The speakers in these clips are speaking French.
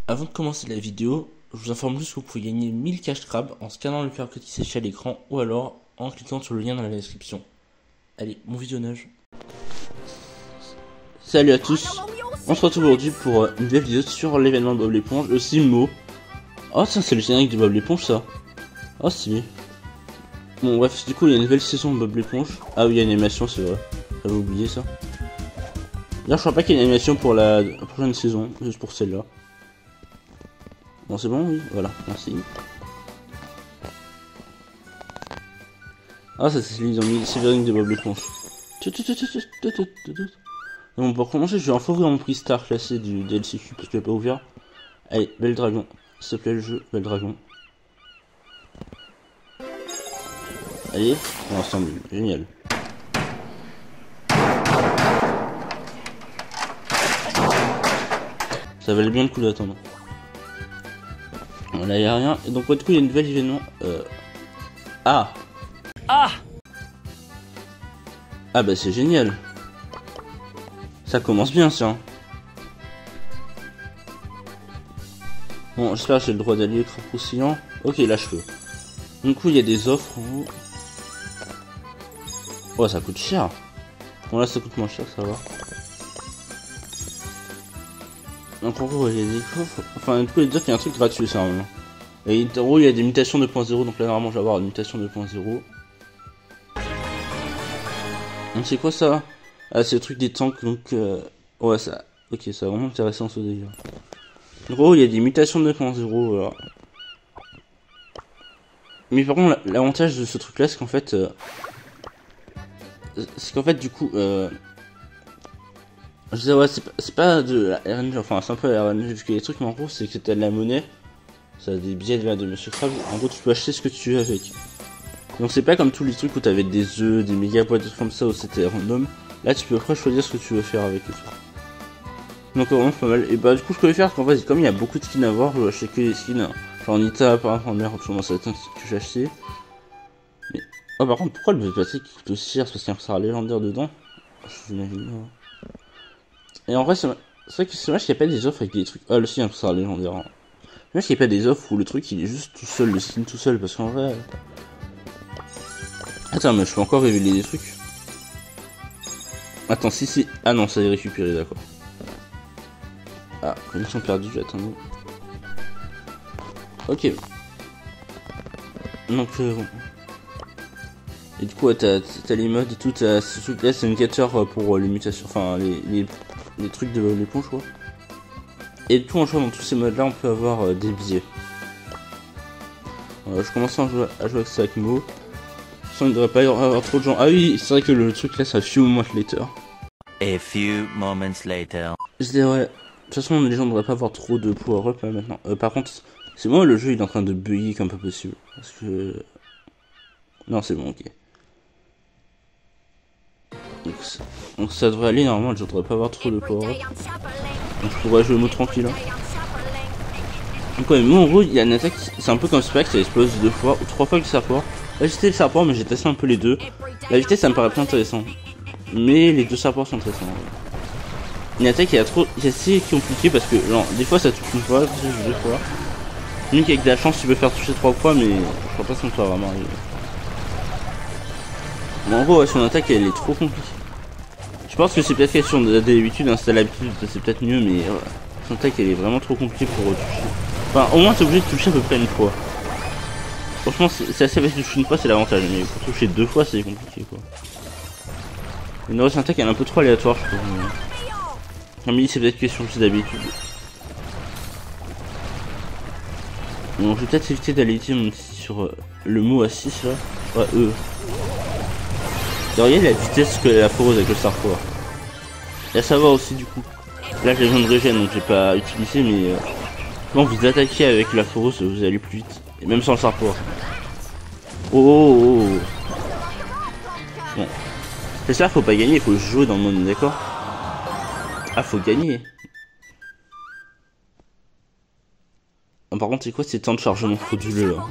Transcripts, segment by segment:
Avant de commencer la vidéo, je vous informe juste que vous pouvez gagner 1000 cash crabs en scannant le QR code qui s'affiche à l'écran ou alors en cliquant sur le lien dans la description. Allez, bon visionnage. Salut à tous, on se retrouve aujourd'hui pour une nouvelle vidéo sur l'événement de Bob l'éponge, le Simo. Oh tiens, c'est le générique de Bob l'éponge ça. Oh stylé. Bon bref, du coup il y a une nouvelle saison de Bob l'éponge. Ah oui, il y a une animation, c'est vrai. J'avais oublié ça. D'ailleurs je crois pas qu'il y ait une animation pour la prochaine saison, juste pour celle-là. Bon c'est bon, oui, voilà, merci. Ah ça c'est ils ont mis Sévérine de Bob l'éponge. Bon pour commencer je vais enfin ouvrir mon prix star classé du DLCQ parce que je l'ai pas ouvert. Allez, bel dragon, s'il te plaît le jeu, bel dragon. Allez, on ensemble, génial. Ça valait bien le coup d'attendre. Là y a rien, et donc ouais, du coup il y a une nouvelle événement. Ah bah c'est génial. Ça commence bien ça. Bon j'espère que j'ai le droit d'allier le crapaud oscillant. Ok là je peux. Du coup il y a des offres en haut. Oh ça coûte cher. Bon là ça coûte moins cher, ça va. Donc en gros il y a des coffres. Enfin du coup il y a qu'il y a un truc gratuit ça normalement. Et en gros il y a des mutations 2.0, donc là normalement je vais avoir une mutation 2.0. Donc c'est quoi ça? Ah c'est le truc des tanks, donc ouais ça. Ok, c'est vraiment intéressant ce délire. En gros il y a des mutations 2.0, voilà. Mais par contre l'avantage de ce truc là c'est qu'en fait du coup je disais ouais c'est pas de la RNG, enfin c'est un peu la RNG vu que les trucs, mais en gros c'est que t'as de la monnaie. Ça a des billets de Monsieur Krabs. En gros tu peux acheter ce que tu veux avec. Donc c'est pas comme tous les trucs où t'avais des œufs, des méga boîtes, des trucs comme ça où c'était random. Là tu peux après choisir ce que tu veux faire avec et tout. Donc vraiment pas mal. Et bah du coup je peux faire qu'en fait comme il y a beaucoup de skins à voir, je vais acheter que les skins. Genre Nita par exemple en mer, tout le monde ça va être un truc que j'ai acheté. Mais oh par contre pourquoi le plastique coûte aussi cher? C'est parce qu'il y a un star légendaire dedans. Je l'imagine. Et en vrai c'est vrai que c'est dommage qu'il n'y a pas des offres avec des trucs. Ah le si, il y a un star légendaire. Hein. C'est dommage qu'il n'y a pas des offres où le truc il est juste tout seul, le skin tout seul, parce qu'en vrai. Attends mais je peux encore révéler des trucs. Attends si. Ah non ça est récupéré, d'accord. Ah, connexion perdue, j'ai attendu. Ok. Donc, bon. Et du coup, ouais, t'as les modes et tout, t'as ce truc là, c'est un indicateur pour les mutations, enfin, les trucs de l'éponge, quoi. Et tout en jouant dans tous ces modes là, on peut avoir des billets. Je commence à jouer avec ça avec Mo. Sans il ne devrait pas y avoir trop de gens. Ah oui, c'est vrai que le truc là, ça few moments later. A few moments later. Je disais, ouais. De toute façon, les gens ne devraient pas avoir trop de power-up là maintenant. Par contre, c'est moi le jeu il est en train de bugger comme pas possible. Parce que. Non, c'est bon, ok. Donc ça devrait aller normalement, je devrais pas avoir trop de power-up. Donc je pourrais jouer mode tranquille. Hein. Donc ouais, mais en gros, il y a une attaque, c'est un peu comme Spike, ça explose 2 fois ou 3 fois le serpent. Là j'ai testé le serpent, mais j'ai testé un peu les deux. La vitesse ça me paraît plus intéressant. Mais les deux serpents sont intéressants. Une attaque qui est assez compliquée parce que genre des fois ça touche une fois, ça touche 2 fois. Même qu'avec de la chance tu peux faire toucher 3 fois, mais je crois pas que ça me soit vraiment arrivé. Mais en gros ouais, son attaque elle est trop compliquée. Je pense que c'est peut-être question d'habitude, hein, si t'as l'habitude c'est peut-être mieux, mais son attaque elle est vraiment trop compliquée pour toucher. Enfin au moins t'es obligé de toucher à peu près une fois. Franchement c'est assez facile de toucher une fois, c'est l'avantage, mais pour toucher 2 fois c'est compliqué quoi. Une grosse attaque elle est un peu trop aléatoire je trouve. Comme dit c'est peut-être question juste d'habitude. Bon je vais peut-être éviter d'aller sur le mot à 6 là. Ouais Regardez la vitesse que la foreuse avec le Starport. Là ça va aussi du coup. Là j'ai besoin de régène donc j'ai pas utilisé, mais quand vous attaquez avec la foreuse vous allez plus vite. Et même sans le Starport. Oh. Bon. C'est ça, faut pas gagner, il faut jouer dans le monde, d'accord? Ah faut gagner. Ah, par contre c'est quoi ces temps de chargement frauduleux là?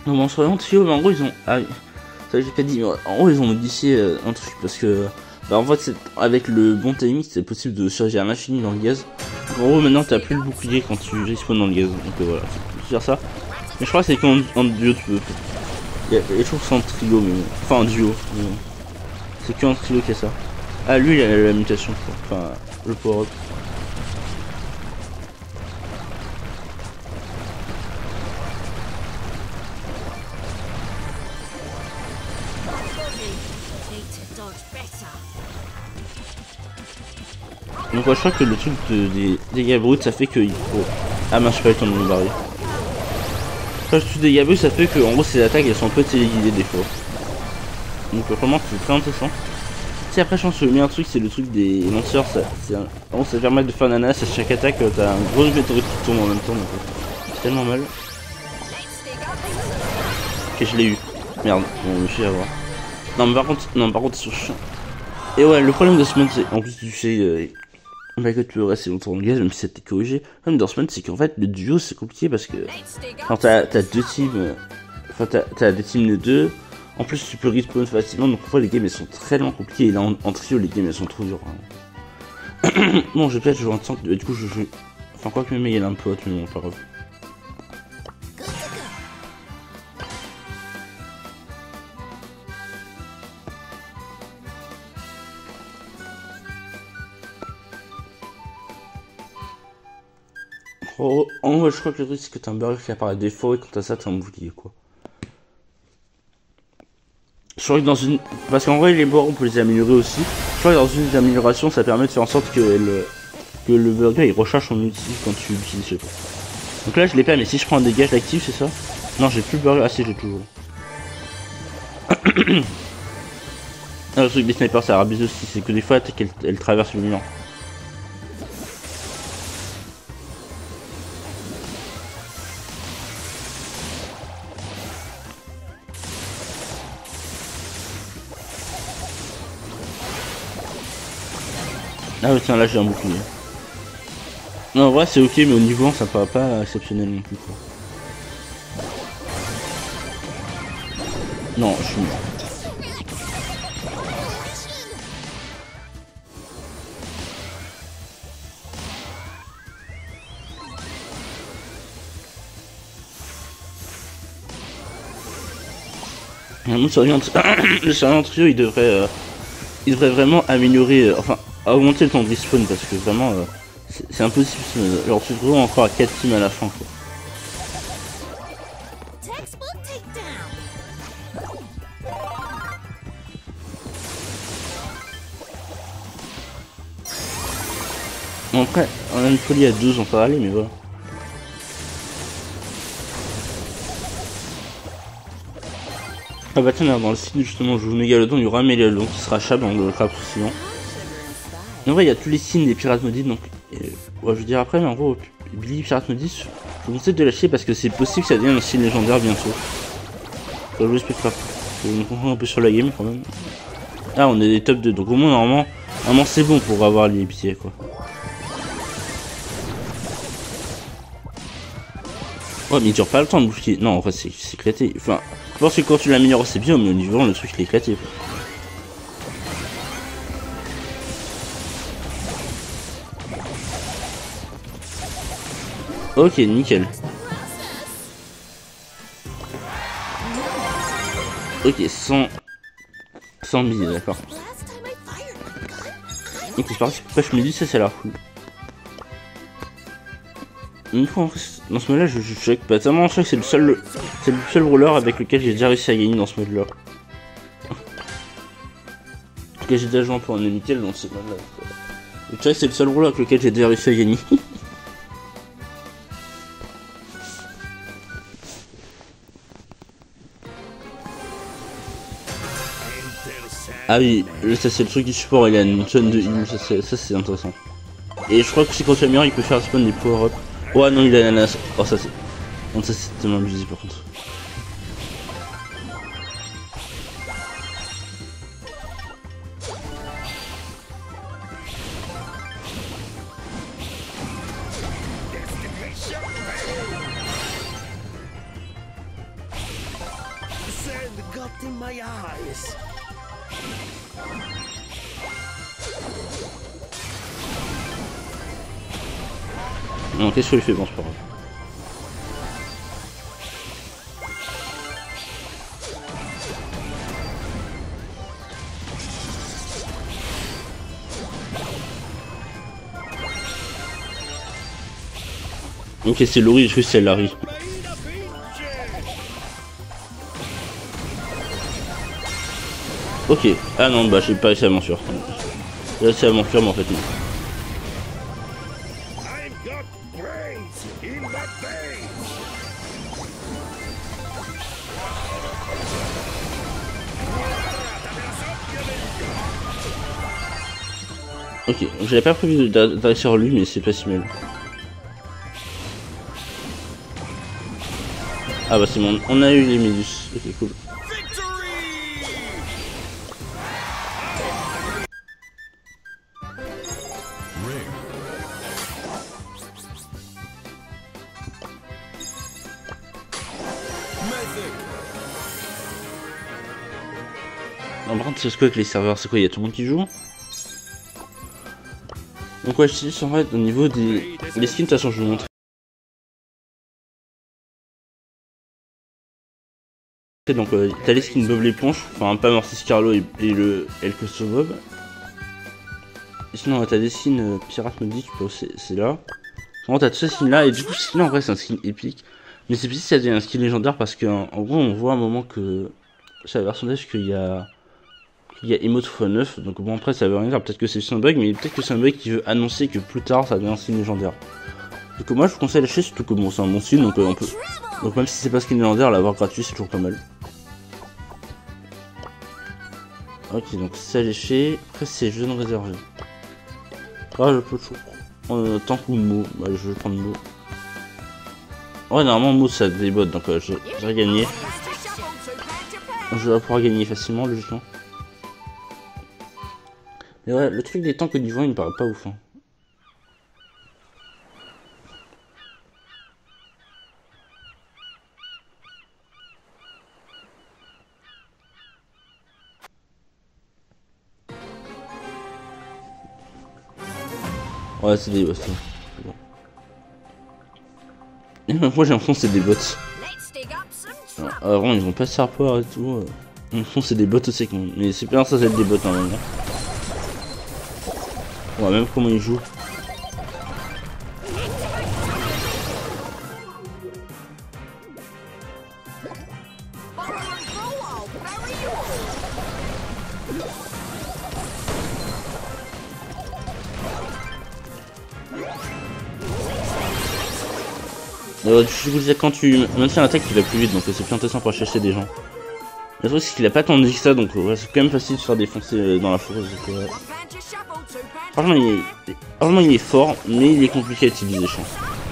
Non, bon, sur vraiment trio, mais en gros, ils ont. Ah, ça, j'ai pas dit, mais en gros, ils ont modifié un truc parce que. Bah, en fait, avec le bon timing, c'est possible de charger à l'infini dans le gaz. Donc, en gros, maintenant, t'as plus le bouclier quand tu respawns dans le gaz. Donc, voilà, c'est faire ça. Mais je crois que c'est qu'en duo, tu peux. Il y a des choses en trio, mais. Enfin, en duo. C'est qu'en trio qu'il y a ça. Ah, lui, il a la mutation, quoi. Enfin, le power-up. Donc ouais, je crois que le truc des dégâts bruts ça fait qu'il faut... Ah mince, je sais pas le temps de me barrer. Le truc des dégâts bruts ça fait que en gros ces attaques elles sont un peu téléguidées des fois. Donc vraiment c'est très intéressant. Si après je pense que le meilleur truc c'est le truc des lanceurs, en gros ça permet de faire un ananas à chaque attaque, t'as un gros météorite qui tourne en même temps donc c'est tellement mal. Ok je l'ai eu. Merde, bon je vais avoir. Non par contre c'est chiant. Et ouais le problème de ce mode c'est en plus tu sais bah que tu peux rester longtemps dans le gaz même si c'était corrigé. Le problème dans ce mode c'est qu'en fait le duo c'est compliqué parce que quand t'as deux teams, enfin t'as des teams de deux, en plus tu peux respawn facilement donc parfois les games elles sont très compliquées et là en trio les games elles sont trop dures. Hein. Bon je vais peut-être jouer en tank, du coup je joue. Enfin quoi que même il y a un pote mais bon pas grave. Oh, en vrai, je crois que le truc c'est que t'as un barrel qui apparaît des fois et quand t'as ça t'as un bouclier quoi. Je crois que dans une. Parce qu'en vrai les bords on peut les améliorer aussi. Je crois que dans une des améliorations ça permet de faire en sorte que le burger il recharge son outil quand tu l'utilises, je sais pas. Donc là je l'ai pas mais si je prends un dégât je l'active c'est ça. Non j'ai plus le burger, ah si j'ai toujours. Ah, le truc des snipers c'est rabis aussi, c'est que des fois elle traverse le mur. Ah ouais tiens là j'ai un bouclier. Non en vrai c'est ok mais au niveau 1 ça paraît pas exceptionnel non plus quoi. Non je suis mort. Le serveur trio il devrait vraiment améliorer, enfin augmenter le temps de respawn parce que vraiment c'est impossible. Genre tu te retrouves encore à 4 teams à la fin quoi. Bon, après, on a une folie à 12 on peut aller mais voilà. Ah bah tiens dans le site justement je joue Mégalodon, il y aura un Mégalodon qui sera chab dans le crabe sinon. En vrai il y a tous les signes des pirates maudits donc ouais, je veux dire après mais en gros Billy Pirate maudit je vous conseille de lâcher parce que c'est possible que ça devienne un signe légendaire bientôt. Faut jouer spectacle. Je me concentre un peu sur la game quand même. Ah on est des top 2 donc au moins normalement c'est bon pour avoir les billets quoi. Ouais mais il dure pas le temps de bouffer. Non en fait c'est éclaté. Enfin je pense que quand tu l'améliores c'est bien mais au niveau le truc il est éclaté. Ok nickel. Ok 100 000 d'accord. Ok c'est parti pêche midi ça a l'air cool. Une fois dans ce mode là je check pas tellement, je crois que c'est le seul brawler avec lequel j'ai déjà réussi à gagner dans ce mode là. En tout cas j'ai déjà joué un peu en nickel dans ce mode là. Je crois que c'est le seul brawler avec lequel j'ai déjà réussi à gagner. Ah oui, ça c'est le truc du support, il a une tonne de heal, ça c'est intéressant. Et je crois que si quand tu améliores il peut faire spawn des power-up. Ouais non il a l'ananas. Oh ça c'est... Non ça c'est tellement abusé par contre. in my eyes. Non, qu'est-ce que je fais? Bon, c'est pas grave. Ok, c'est Laurie, je crois que c'est Larry. Ok, ah non, bah j'ai pas réussi à m'enfuir. J'ai réussi à m'enfuir, mais en fait non. Ok, j'avais pas prévu d'aller sur lui, mais c'est pas si mal. Ah bah c'est bon, on a eu les Médus. Ok, cool. Non, par contre, c'est quoi avec les serveurs? C'est quoi? Il y a tout le monde qui joue? Donc ouais, je te dis en fait au niveau des skins, de toute façon je vais vous montrer. Donc t'as les skins Bob l'éponge, enfin pas Mortis Carlo et le El Costo Bob. Et sinon t'as des skins Pirate Modique, c'est là. Vraiment t'as tous ces skins là, et du coup ce skin là en vrai c'est un skin épique. Mais c'est petit, ça devient un skin légendaire parce qu'en gros on voit à un moment que c'est la version d'âge qu'il y a Emote x9, donc bon après ça veut rien dire, peut-être que c'est juste un bug, mais peut-être que c'est un bug qui veut annoncer que plus tard ça devient un skin légendaire. Donc moi je vous conseille d'acheter, surtout que bon c'est un bon skin, donc on peut... Donc même si c'est pas skin légendaire, l'avoir gratuit c'est toujours pas mal. Ok, donc c'est léché, après c'est jeune réservé. Ah je peux toujours... tant que Mo, bah, je vais prendre Mo. Ouais normalement Mo ça a des bots, donc je vais gagner. Je vais pouvoir gagner facilement logiquement. Mais ouais, le truc des tanks au niveau il me paraît pas ouf. Hein. Ouais, c'est des bots. Bon. Et même moi j'ai l'impression que c'est des bots. Alors, avant ils vont pas se faire peur et tout. J'ai l'impression que c'est des bots aussi. Mais c'est bien ça, c'est des bots normalement. Ouais, même comment ils jouent. Je vous disais, quand tu maintiens l'attaque, il va plus vite, donc c'est plus intéressant pour chercher des gens. Le truc, c'est qu'il a pas tant de vie que ça, donc ouais, c'est quand même facile de se faire défoncer dans la forêt. Franchement, il est fort, mais il est compliqué à utiliser, je pense.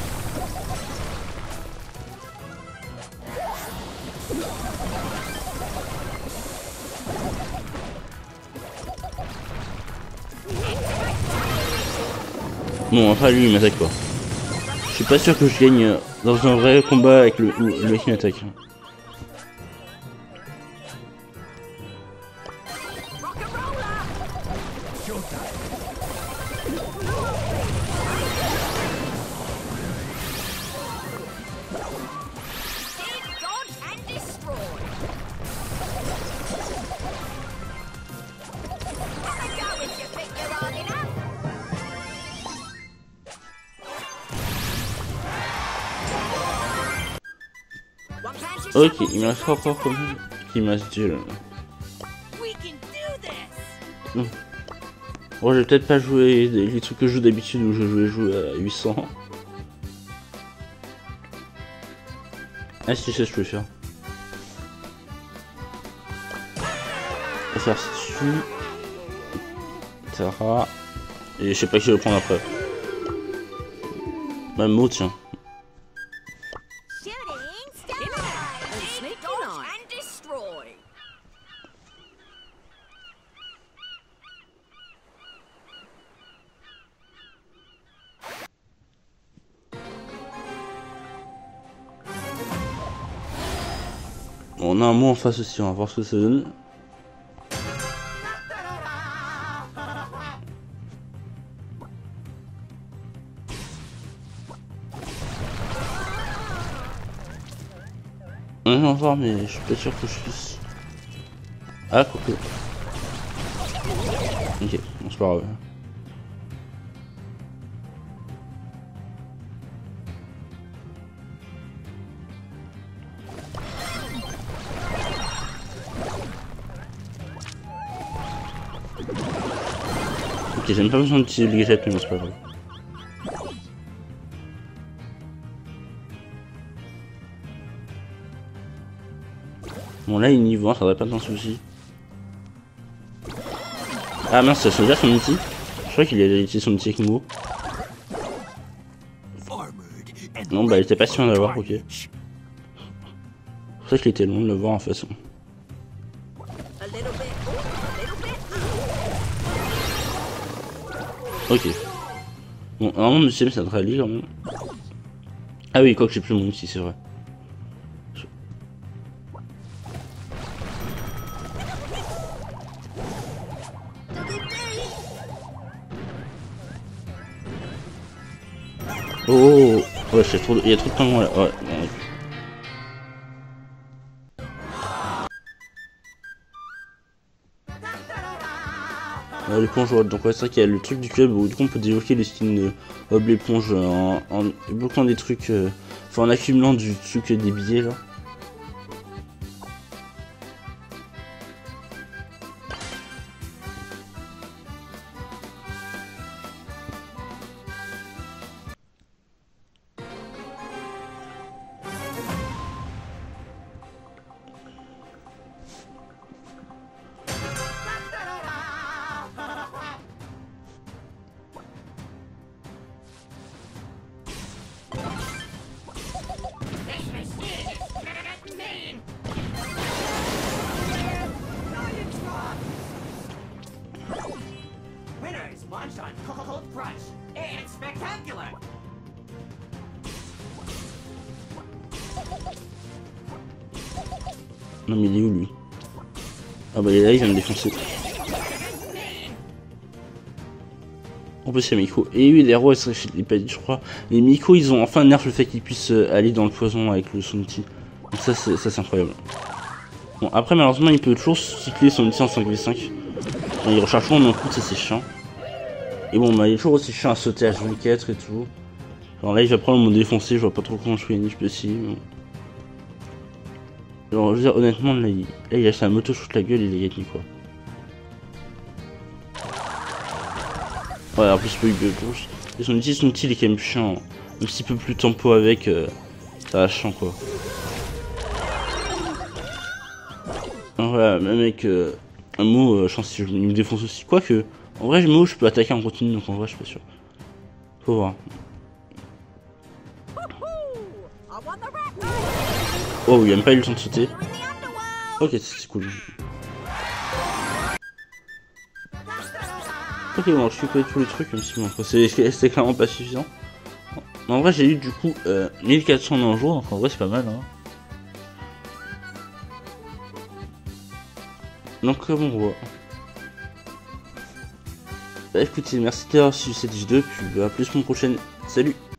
Bon, après lui, il m'attaque pas. Je suis pas sûr que je gagne dans un vrai combat avec le mec qui m'attaque. Ok, il me reste encore comme qui m'a dit. Bon, je vais peut-être pas jouer les trucs que je joue d'habitude où je joue à 800. Ah si, je sais ce que je vais faire. Je vais faire dessus. Tara. Et je sais pas qui je vais prendre après. Même mot, tiens. Bon, on a un mot en face aussi, on va voir ce que ça donne. On va voir, mais je suis pas sûr que je puisse. Ah, quoique. Ok, bon, c'est pas grave. Ok, j'ai même pas besoin d'utiliser le gadget, mais bon, c'est pas grave. Bon, là, il est niveau 1, ça devrait pas être un souci. Ah mince, c'est déjà son outil. Je crois qu'il a utilisé son outil avec Mo. Non, bah, il était pas sûr d'avoir, ok. C'est pour ça qu'il était long de le voir en façon. Ok. Bon, normalement, le deuxième, ça devrait aller quand même. Ah oui, quoi que j'ai plus mon outil, c'est vrai. Oh, ouais, il y a trop de temps là. Ouais, l'éponge, ouais. Donc ouais, c'est vrai qu'il y a le truc du club où du coup on peut débloquer les skins de Bob l'éponge en bloquant des trucs, enfin en accumulant du truc des billets là. Non mais il est où lui? Ah bah il est là, il vient me défoncer. En plus il y a Miko. Et oui, les héros, je l'ai pas dit je crois. Les Miko ils ont enfin nerf le fait qu'ils puissent aller dans le poison avec le son outil. Donc ça c'est incroyable. Bon après malheureusement il peut toujours cycler son outil en 5v5. Enfin, il recharge toujours d'un coup, ça c'est chiant. Et bon bah il est toujours aussi chiant à sauter à H24 et tout. Alors là il va probablement me défoncer, je vois pas trop comment je peux essayer. Mais... genre je veux dire honnêtement là il a acheté un moto shoot la gueule, il est gagné quoi. Ouais en plus il peut eu de gauche. Et son outil il est quand même chiant. Un petit peu plus tempo avec, ça va chiant quoi. Voilà, même avec un mot, je pense qu'il me défonce aussi. Quoique, en vrai, mot, je peux attaquer en continu, donc en vrai, je suis pas sûr. Faut voir. Oh, il a même pas eu le temps de sauter. Ok, c'est cool. Ok, bon, je suis pas tous les trucs, même si bon, c'est clairement pas suffisant. Mais en vrai, j'ai eu du coup 1400 en un jour, donc en vrai, c'est pas mal. Hein. Donc, comme on voit. Bah écoutez, merci d'avoir suivi cette vidéo, puis à plus pour une prochaine. Salut!